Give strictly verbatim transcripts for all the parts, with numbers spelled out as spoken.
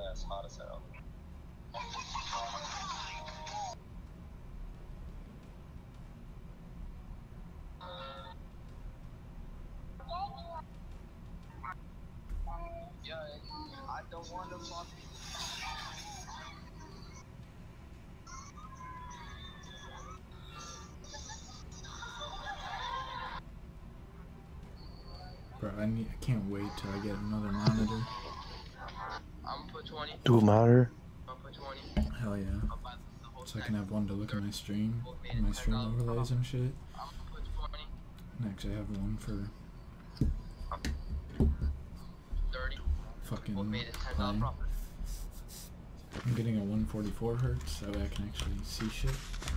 Bro, I need. I can't wait till I get another monitor. Do a monitor? Hell yeah. So I can have one to look at my stream, my stream overlays and shit. And actually have one for fucking playing. I'm getting a one forty-four hertz, so I can actually see shit.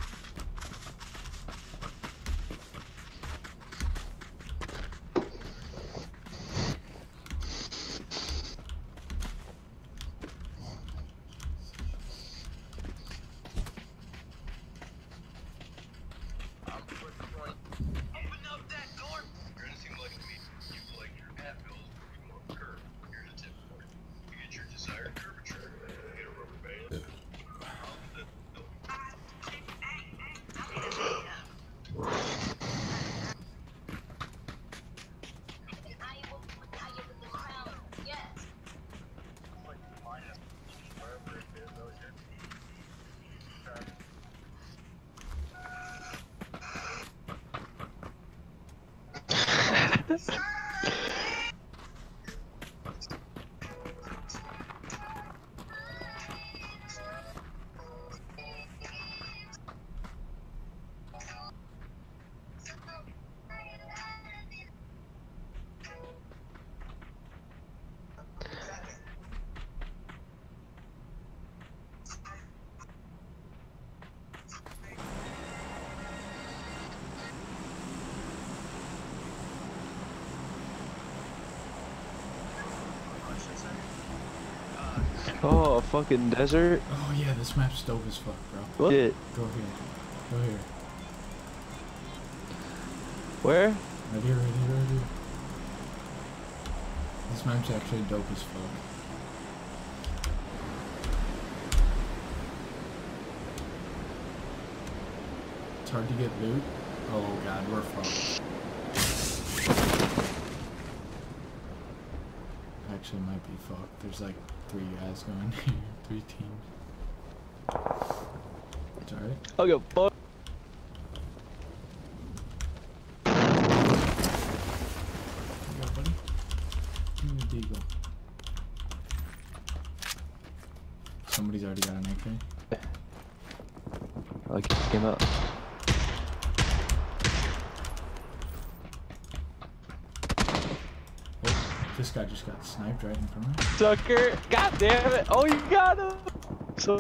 Oh, a fucking desert? Oh yeah, this map's dope as fuck, bro. What? It. Go here. Go here. Where? Right here, right here, right here. This map's actually dope as fuck. It's hard to get loot. Oh god, we're fucked. Actually might be fucked. There's like three guys going here. Three teams. It's alright. I'll go fuck. You got, buddy? Give me a deagle. Somebody's already got an A K. I came out. This guy just got sniped right in front of me. Sucker! God damn it! Oh, you got him! So.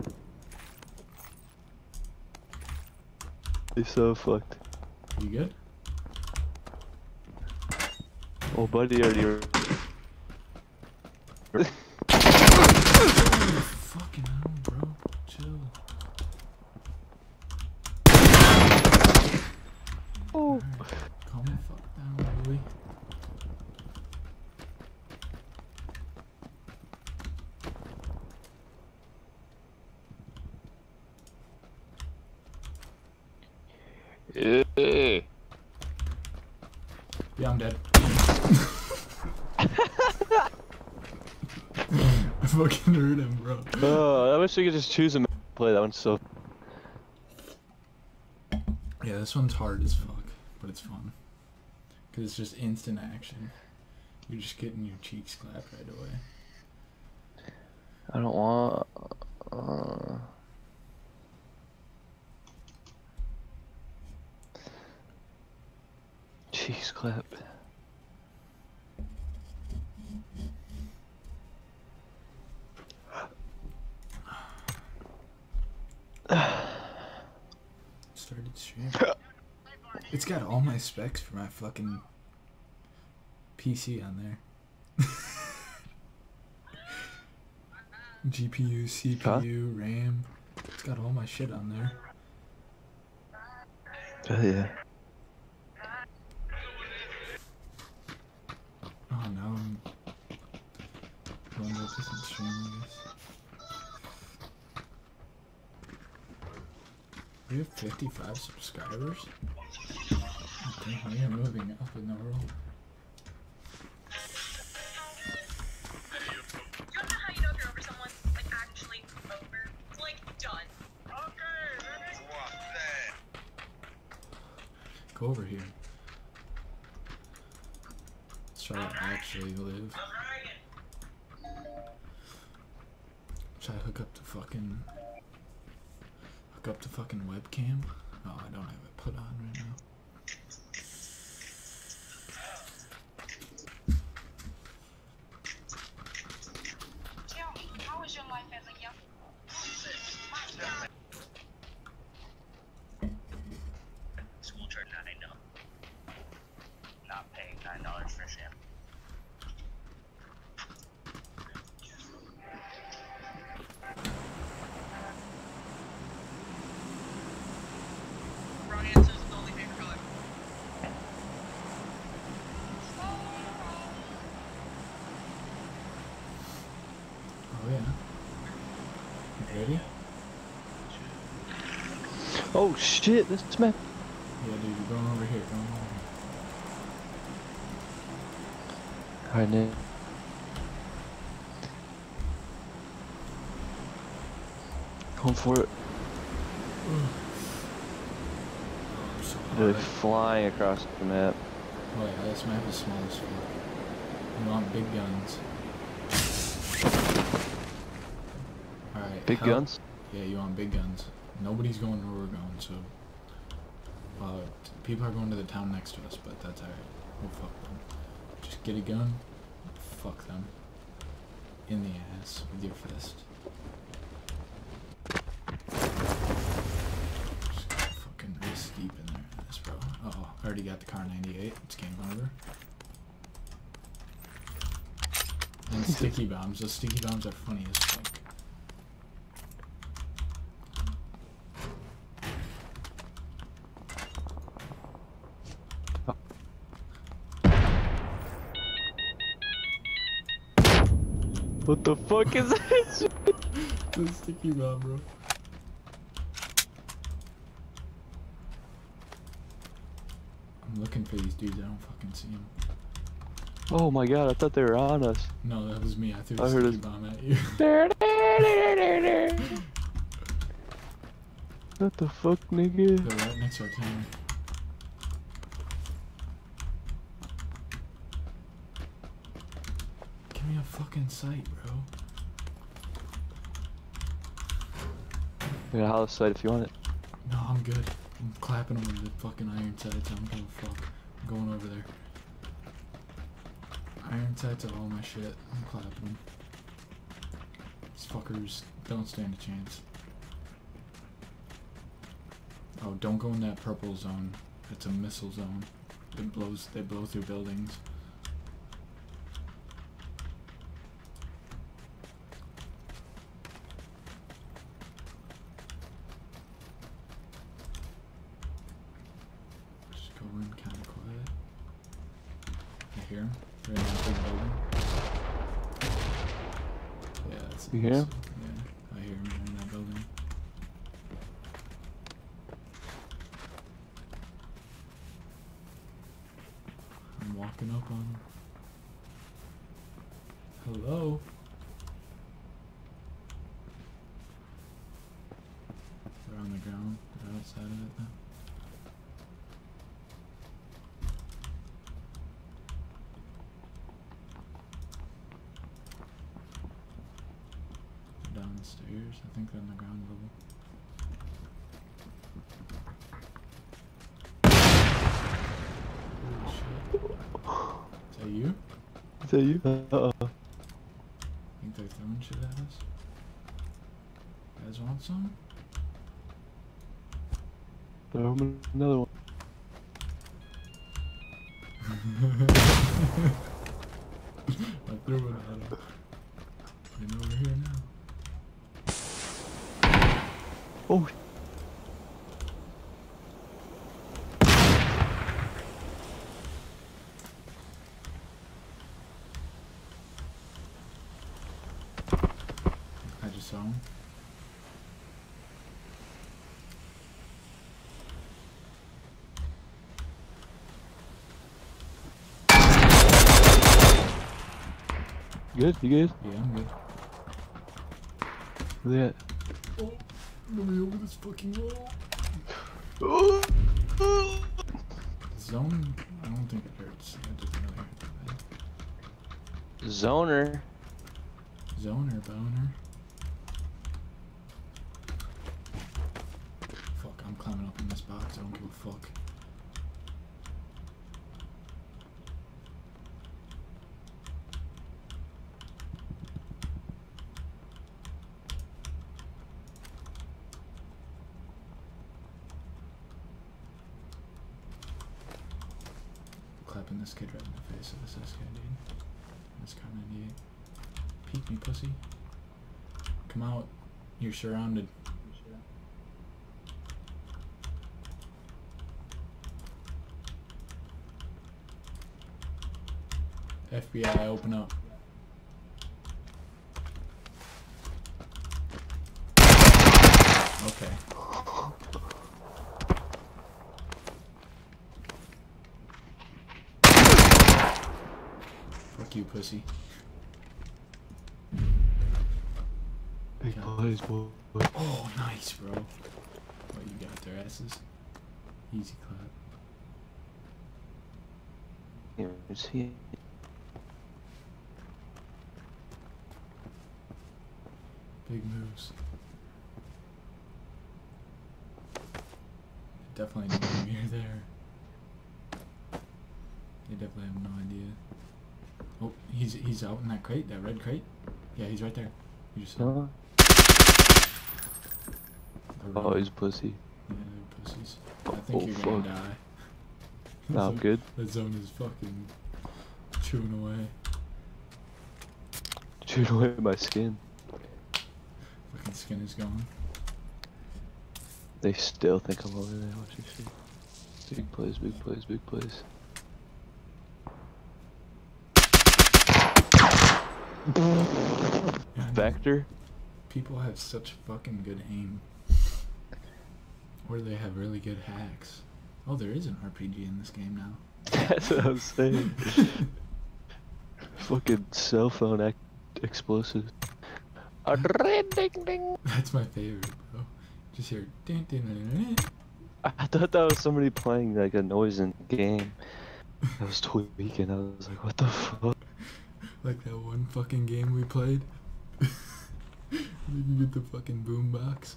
He's so fucked. You good? Oh, buddy, already. Fucking hell, bro. Chill. Oh. Right. Calm the fuck down, Louie. Yeah. Yeah, I'm dead. I fucking hurt him, bro. Oh, I wish we could just choose a play. That one's so. Yeah, this one's hard as fuck, but it's fun. Because it's just instant action. You're just getting your cheeks clapped right away. I don't want. Uh... Cheese clap. Started stream. It's got all my specs for my fucking P C on there. G P U, C P U, huh? RAM. It's got all my shit on there. Oh yeah. Oh no, I'm go into a different stream, I guess. We have fifty-five subscribers? I think we are moving up in the world. Go over here. Let's try to actually live. Try to hook up the fucking hook up the fucking webcam. Oh, I don't have it put on right now. How was your life as a young? School turned nine down. Not paying nine dollars for sham. Wrong answer is the only favorite color. Oh yeah. You ready? Oh shit, this map. Yeah, dude, you're going over here. Going over here. Alright, Nick. Going for it. I'm so Really hard. flying across the map. Oh yeah, this map is small as fuck. You want big guns. Alright. Big how- guns? Yeah, you want big guns. Nobody's going where we're going, so... Well, t- people are going to the town next to us, but that's alright. We'll fuck them. Just get a gun, fuck them. In the ass with your fist. Just got fucking wrist deep in there. This, bro. Uh-oh, I already got the Car ninety-eight. It's game over. And sticky bombs. Those sticky bombs are funny as fuck. What the fuck is that? The sticky bomb, bro. I'm looking for these dudes. I don't fucking see them. Oh my god, I thought they were on us. No, that was me. I threw a I heard sticky it. bomb at you. What the fuck, nigga? They're right next to our town. Give me a fucking sight, bro. I got a hollow sight if you want it. No, I'm good. I'm clapping them with the fucking iron sights. I don't give a fuck. I'm going over there. Iron sights are all my shit. I'm clapping them. These fuckers don't stand a chance. Oh, don't go in that purple zone. It's a missile zone. It blows. They blow through buildings. Just go in kind of quiet. I hear him. They're in that big building. Yeah, that's You hear 'em? Yeah, I hear him. They're in that building. I'm walking up on him. Hello? They're on the ground. They're outside of it now. They're downstairs. I think they're on the ground level. Holy shit. Is that you? Is that you? Uh-oh. Think they're throwing shit at us? You guys want some? Throw him another one. I threw it at him. And over here now. Oh, Zone. Good? You good? Yeah, I'm good. Where they at? Oh, nobody over this fucking wall. Zone? I don't think it hurts. It doesn't really hurt that bad. Zoner. Zoner, boner. Fuck, I'm climbing up in this box. I don't give a fuck. Clapping this kid right in the face of this S K, dude. That's kind of neat. Peek me, pussy. Come out. You're surrounded. F B I, open up. Okay. Fuck you, pussy. Big boys, boy. Oh, nice, bro. What you got their asses? Easy clap. Yeah, see. Big moves. Definitely knew you're there. They definitely have no idea. Oh, he's he's out in that crate, that red crate. Yeah, he's right there. You just saw him. Huh? Oh, he's a pussy. Yeah, they're pussies. I think Oh, you're gonna fuck. die. Nah, I'm good. That zone is fucking chewing away. Chewed away my skin. Fucking skin is gone. They still think I'm over there. Watch this shit. Big plays, big plays, big plays. Yeah, Vector? people have such fucking good aim. Or they have really good hacks. Oh, there is an R P G in this game now. That's what I was saying. Fucking cell phone act explosive. That's my favorite, bro. Just hear ding, ding, ding, ding. I thought that was somebody playing like a noise in the game. I was tweaking. I was like, what the fuck? Like that one fucking game we played. You can get the fucking boombox.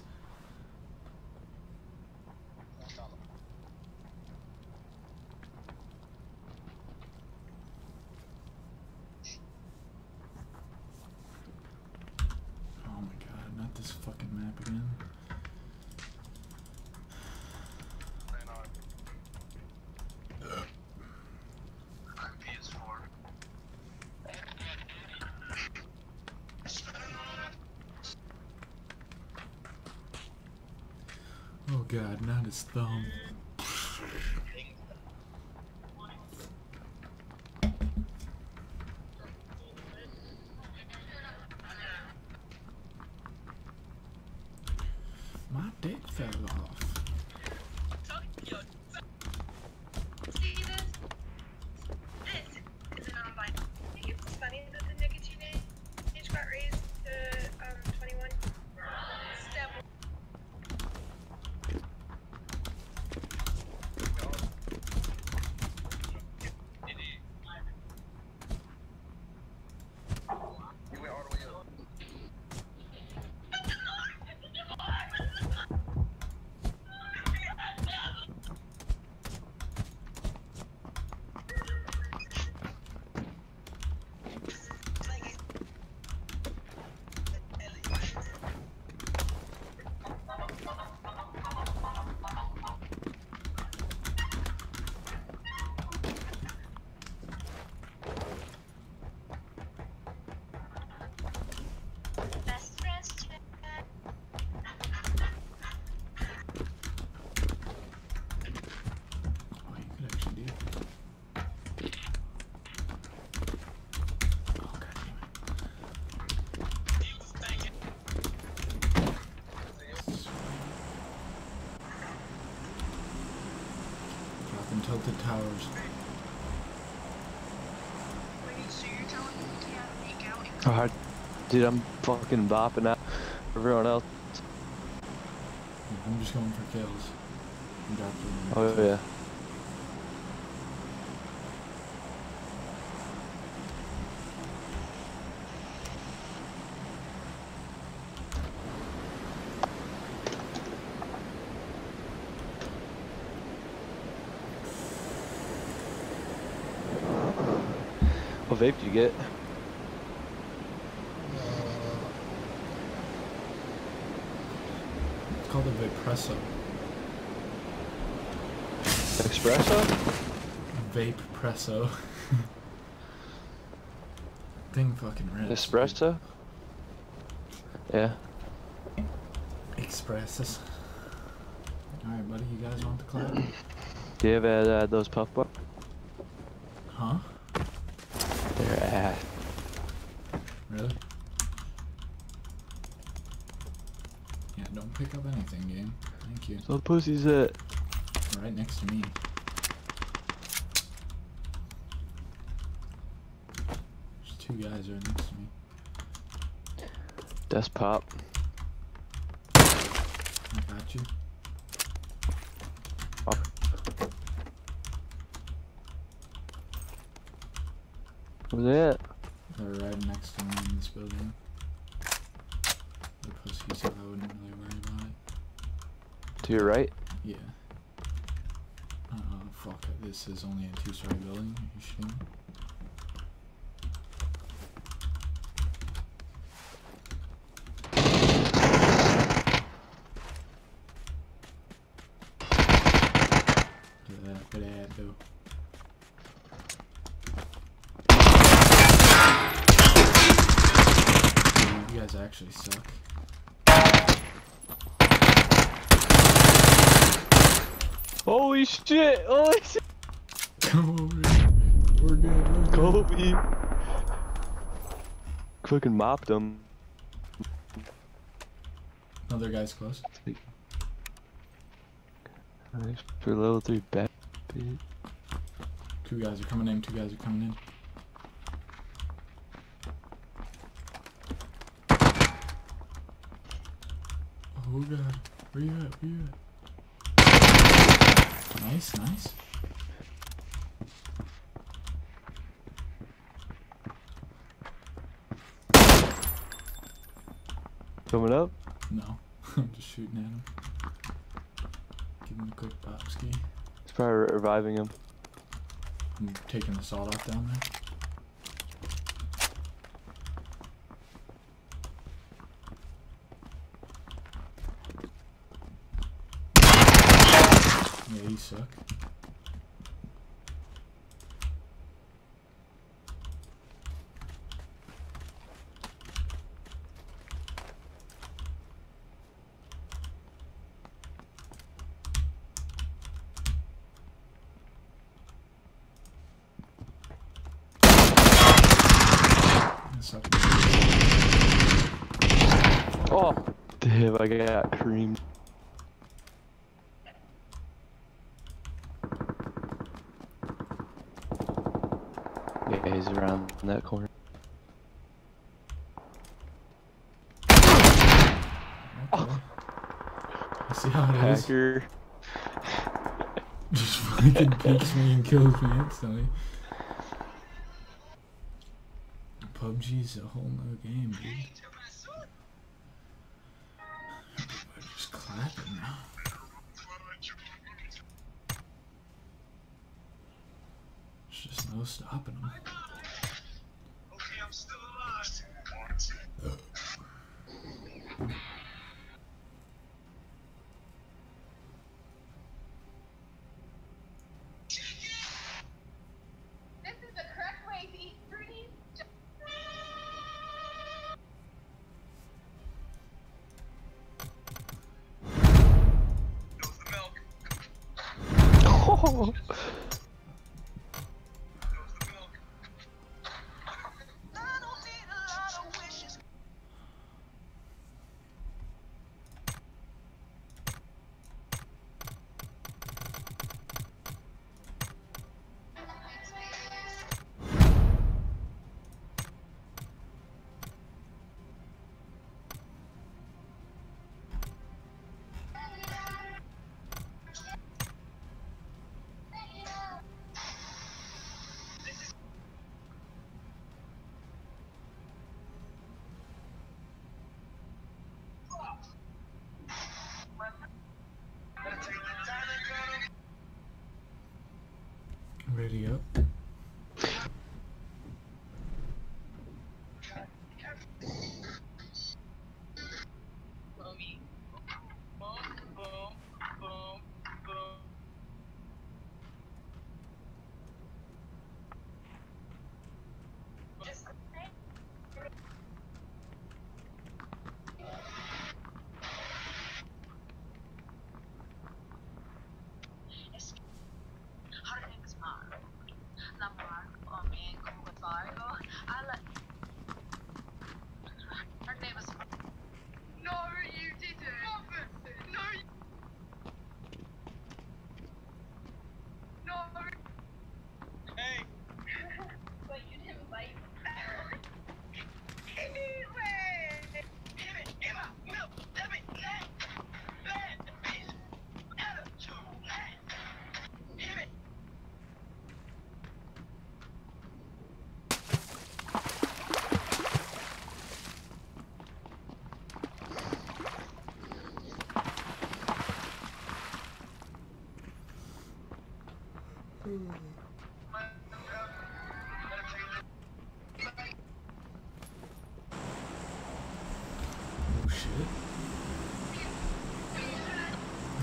Oh my god, not this fucking map again. P S four. Oh god, not his thumb. My dick fell off. See this? This is a non-binary. I think it's funny that the nicotine age got raised to um twenty-one. Step the towers. Wait, so you're telling me we can't make out and Alright, dude, I'm fucking bopping out everyone else. I'm just going for kills. I'm dropping them. Oh yeah. What vape do you get? It's called a Vapresso. Espresso? Vape Presso. Thing fucking rips. Espresso? Yeah. Expresses. Alright, buddy, you guys want the clap? Do you ever had uh, those puff bars? Huh? They're ass. Really? Yeah, don't pick up anything, game. Thank you. So the pussy's at. Right next to me. There's two guys right next to me. That's pop. I got you. Where's that? They're right next to me in this building. The pussy, so I wouldn't really worry about it. To your right? Yeah. Uh, fuck. This is only a two-story building. Are you shitting me? Look at that. Look at that, though. You guys actually suck. Holy shit! Holy shit! Come over here. We're good. We're good. Kobe! Fucking mopped him. Another guy's close. Nice for level three back. Bitch. Two guys are coming in. Two guys are coming in. Oh god. Where you at? Where you at? Nice, nice. Coming up? No. I'm just shooting at him. Give him a quick pop ski. He's probably re- reviving him. I'm taking the sawed off down there. Yeah, you suck. You suck. Oh! Damn, I got creamed. Yeah, he's around that corner. Okay. I see how it is. Hacker. Just fucking peeks me and kills me instantly. P U B G's a whole nother game, dude. Everybody's just clapping now. There's just no stopping them. Okay, I'm still alive. this is the correct way to eat fruity. Knows the milk. Oh! Knows the milk. I don't need a lot of wishes.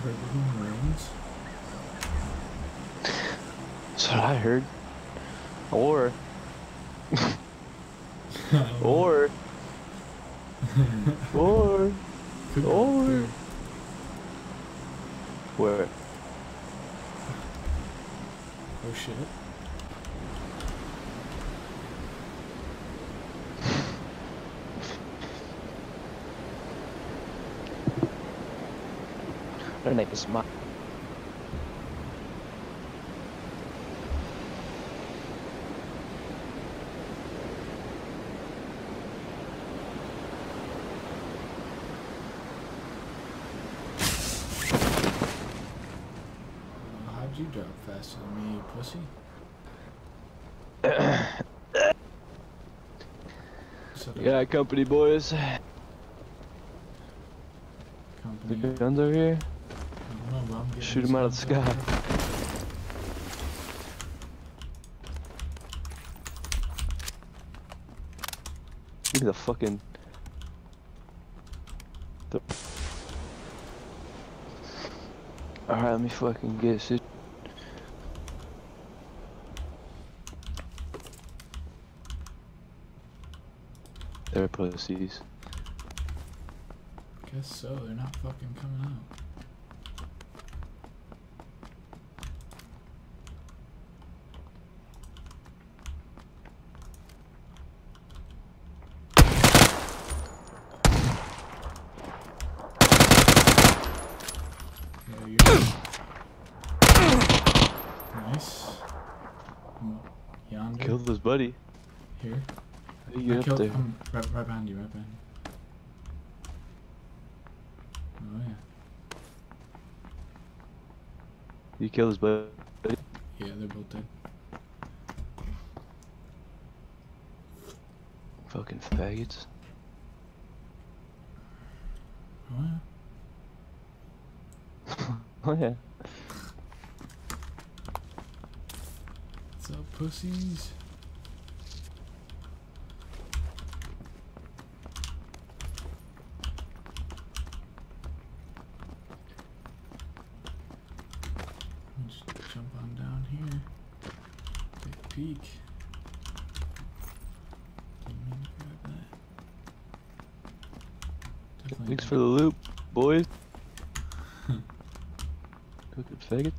heard it rains. That's what I heard. Or, or, or, Could be or. too. where? Oh shit. Her name is Ma. Uh, how'd you drop faster than me, you pussy? Set up Yeah, company boys. The company. guns over here. I don't know, but I'm getting Shoot these 'em out of the guns sky. out there. Give me the fucking. The... Alright, let me fucking get shit. They're pussies. Guess so, they're not fucking coming out. Yeah, you're nice. Mm, Yonder. Killed his buddy. Here. How do you I get up killed there? him right, right behind you, right behind you. Oh yeah. You killed his buddy? Yeah, they're both dead. Fucking faggots. Oh yeah. Oh yeah. What's up, pussies? Just jump on down here. Take a peek. Didn't mean to grab that. Definitely Thanks did. for the loop, boys. Fucking faggot.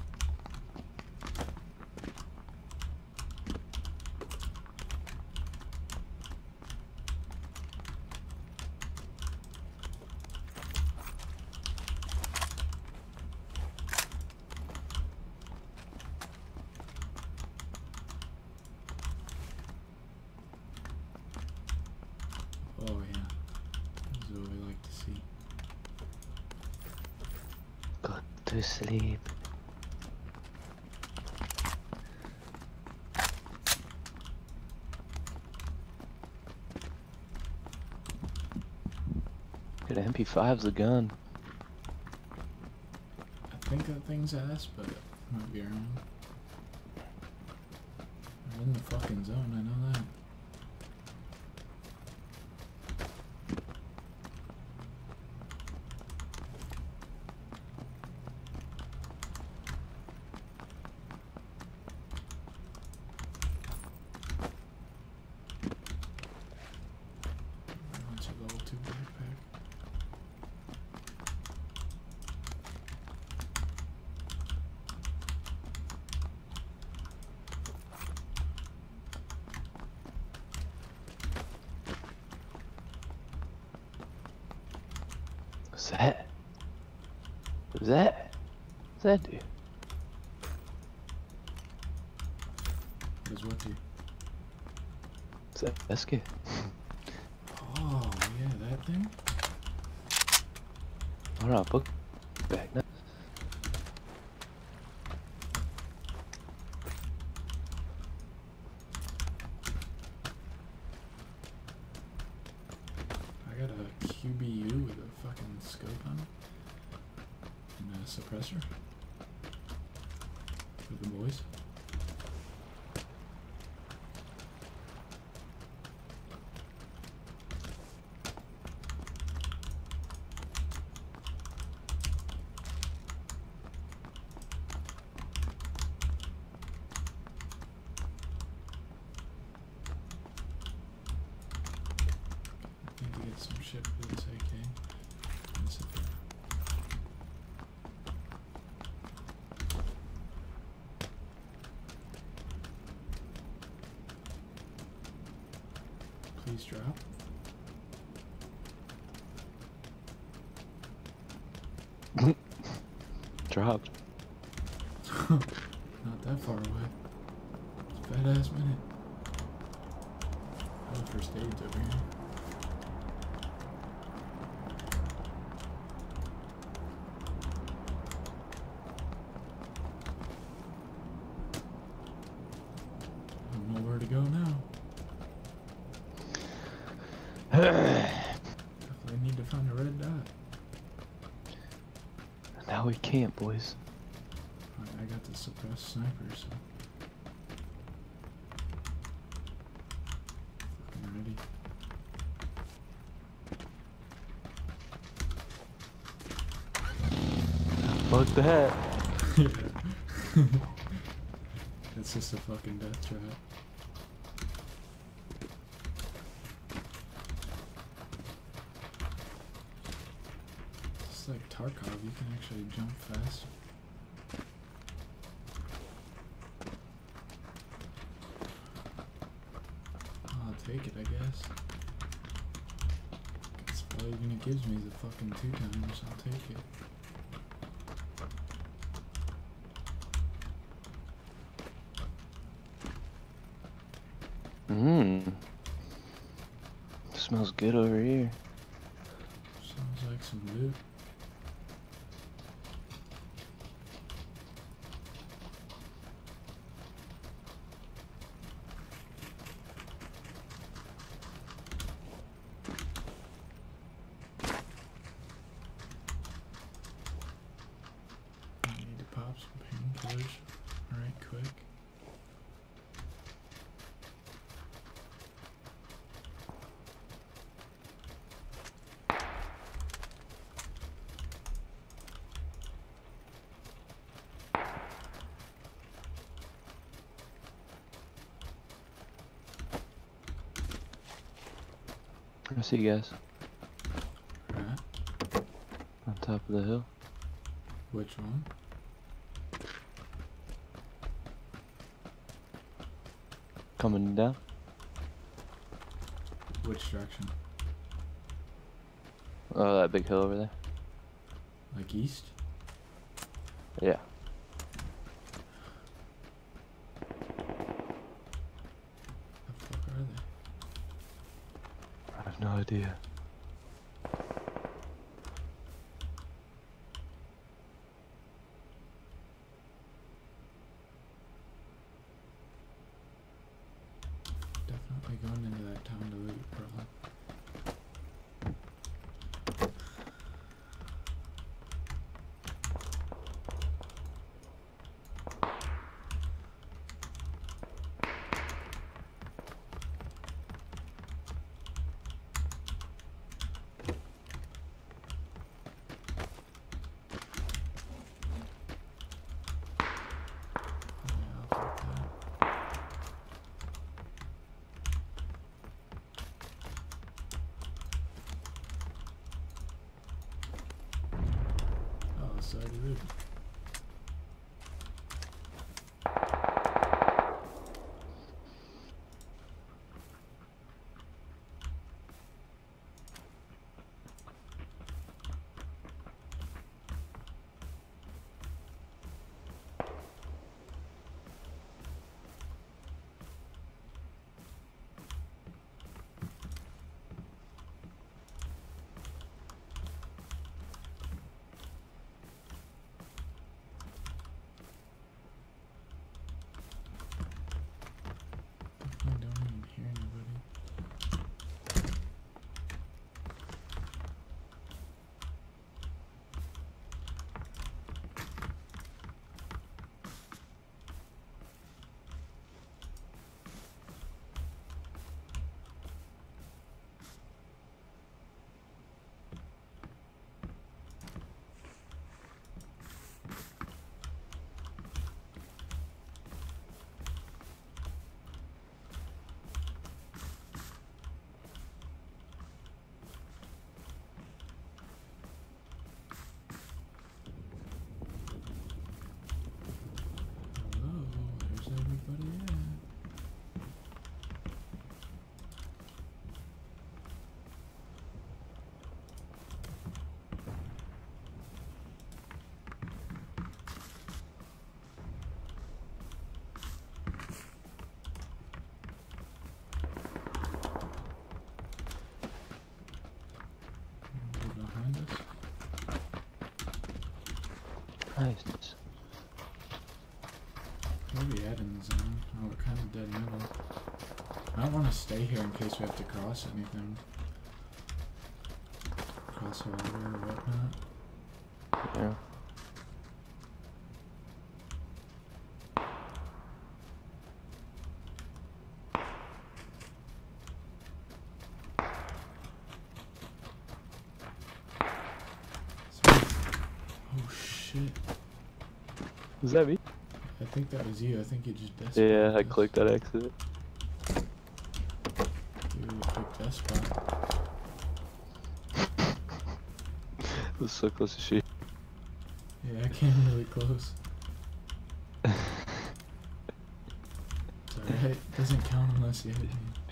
Oh yeah. This is what we like to see. Go to sleep. Good M P five's a gun. I think that thing's ass, but it might be around. We're in the fucking zone, I know that. Bunch of level two backpack. What's that? What's that? What's that do? What is what you? What's that? That's good. Oh yeah, that thing. Hold on, book back now. I got a Q B U with a fucking scope on it and a suppressor for the boys. get some shit for this A K. That's it. Please drop. Dropped. Not that far away. It's a fat ass minute. Oh, first aid's over here. I don't know where to go now. Definitely need to find a red dot. Now we can't, boys. I, I got the suppressed sniper, so. Fucking ready. Fuck that. Yeah. It's just a fucking death trap. It's like Tarkov, you can actually jump faster. I'll take it, I guess. That's all even it gives me is the fucking two times. I'll take it. Mmm. Smells good over here. Sounds like some loot. I need to pop some painkillers right quick. I see you guys Right? on top of the hill. Which one? Coming down. Which direction? Oh, that big hill over there. Like east? Yeah. The fuck are they? I have no idea. Definitely going into that town to loot, probably. Yeah, I'll take that. Oh, it's already looted. Nice. Where are we at in the zone? Oh, we're kind of dead middle. I don't want to stay here in case we have to cross anything. Cross a water or whatnot. Yeah. Oh shit. Was that me? I think that was you. I think you just death Yeah, I spotted us. clicked that exit. You really quick death spot. It was so close to shoot. Yeah, I came really close. It's alright. Doesn't count unless you hit me.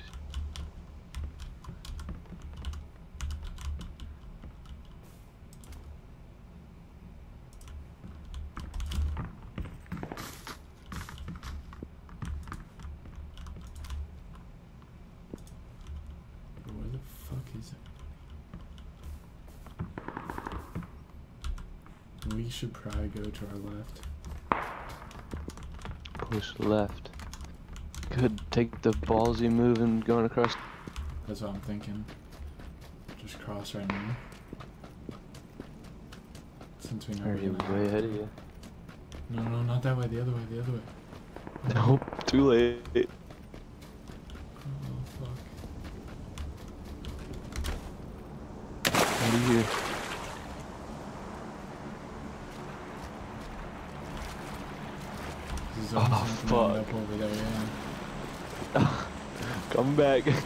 Where the fuck is it? We should probably go to our left. Push left. Could take the ballsy move and going across. That's what I'm thinking. Just cross right now. Since we know we're Already gonna- way ahead of you. No, no, not that way. The other way. The other way. Nope, too late. Oh fuck. What are you? This is Oh, almost something fuck. up over there. Yeah. Come back. Well,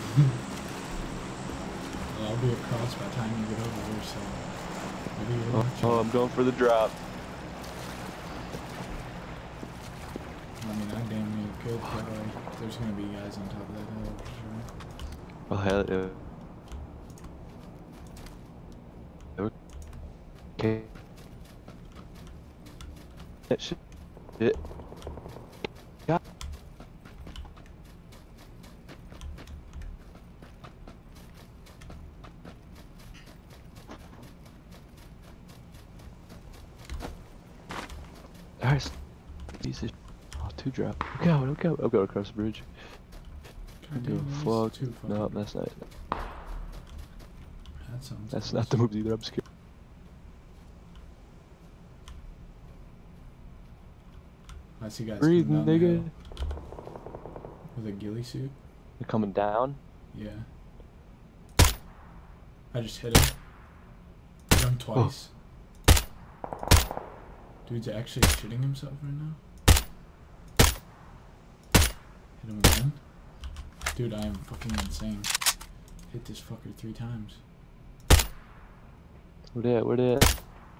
I'll be across by the time you get over here. So maybe you'll Oh, watch oh, it. I'm going for the drop. I mean, I damn near could, but like, there's gonna be guys on top of that hill for sure. Oh hell yeah. Okay. That shit. It. Yeah. Alright. Easy. Oh, two drop. Look out, look out. I'll go across the bridge. God Give damn, a that's fuck. too far. No, that's not. That sounds That's close. not the moves either. I'm scared. I see guys Breathe, coming down the nigga. hill with a ghillie suit. They're coming down. Yeah. I just hit him. Hit him twice. Dude's actually shitting himself right now. Hit him again. Dude, I am fucking insane. Hit this fucker three times. Where they at? Where they at?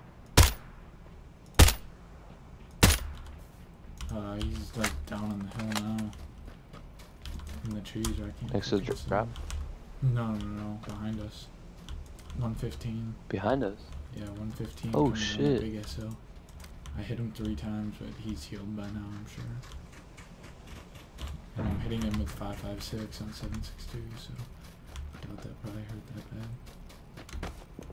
Uh, he's like down on the hill now. In the trees, or I can't. Next to the fucking see drop? him. No, no, no, behind us. one fifteen. Behind us. Yeah, one fifteen. Oh, coming down that shit. Big S L. I hit him three times, but he's healed by now, I'm sure. And I'm hitting him with five five six on seven six two, so I doubt that probably hurt that bad.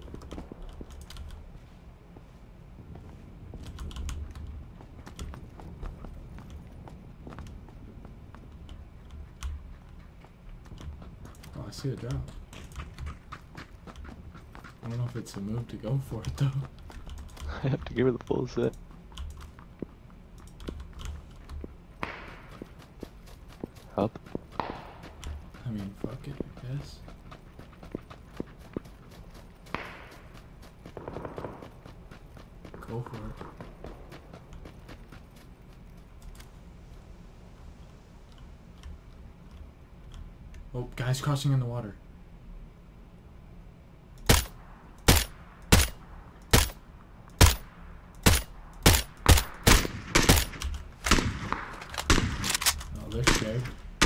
Oh, I see a drop. I don't know if it's a move to go for it though. I have to give her the full set. Up. I mean, fuck it, I guess. Go for it. Oh, guys crossing in the water. Oh, they're scared.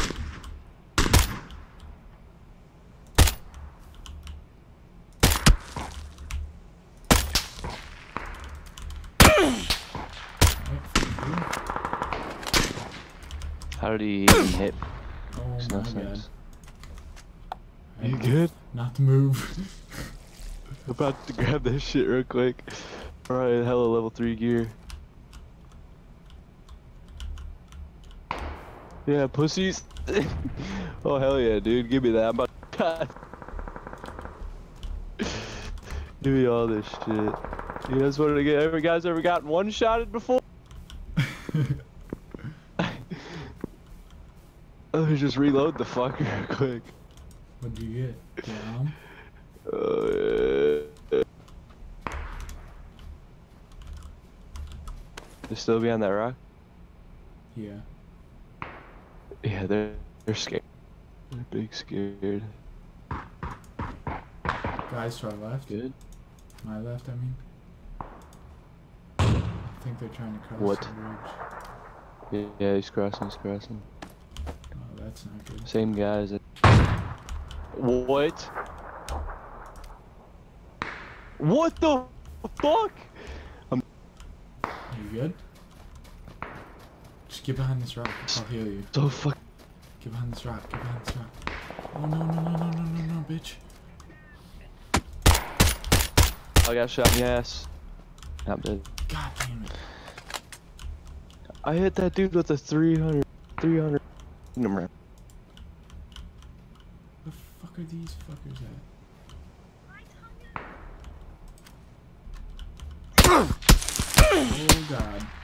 How did he even hit? Oh Makes my no god. sense. I You had good? Not to move. I'm about to grab that shit real quick. Alright, hella level three gear. Yeah, pussies. Oh hell yeah, dude, give me that. I'm about to give me all this shit. You guys wanted to get? Ever guys ever gotten one shotted before? Let me just reload the fucker real quick. What'd you get? Yeah. Uh, they still behind that rock? Yeah. Yeah, they're they're scared. They're big scared. Guys to our left. Good. My left, I mean. I think they're trying to cross What? the bridge. Yeah, yeah, he's crossing. He's crossing. Oh, that's not good. Same guys. What? What the fuck? I'm You good? Just get behind this rock. I'll heal you. so fuck. Get behind this rock. Get behind this rock. Oh no no no no no no no, bitch. I got shot in the ass. I'm dead. God damn it. I hit that dude with a three hundred, three hundred number. Where the fuck are these fuckers at? Oh god.